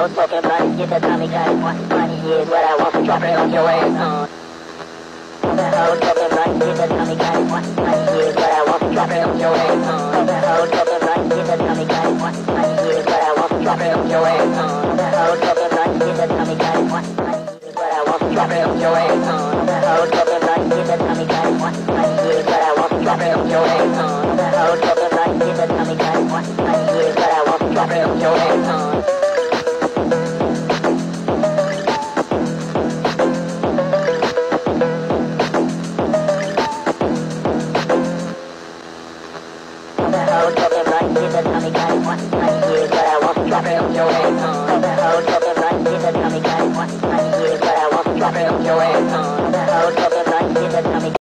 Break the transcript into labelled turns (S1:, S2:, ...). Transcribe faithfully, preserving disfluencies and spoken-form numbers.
S1: hoe smoking blunt, get the Tommy gun. Money is what I want, so drop it on your ass. Uh. The hoe smoking blunt, get the Tommy gun. Money is what I want, so drop it on your ass. Uh. The hoe smoking blunt, get the Tommy gun. Money is what I want, so drop it on your ass. Uh. The hoe smoking blunt, get the Tommy gun. Money is what I want, so drop it on your ass. Uh. The hoe smoking blunt, get the Tommy gun. Money is what I want, so drop it on your ass. Uh. The hoe smoking blunt, get the Tommy gun. Money is what I want, so drop it on your ass. Uh. The hoe smoking blunt, get the Tommy gun. Money is what I want, so drop it on your ass.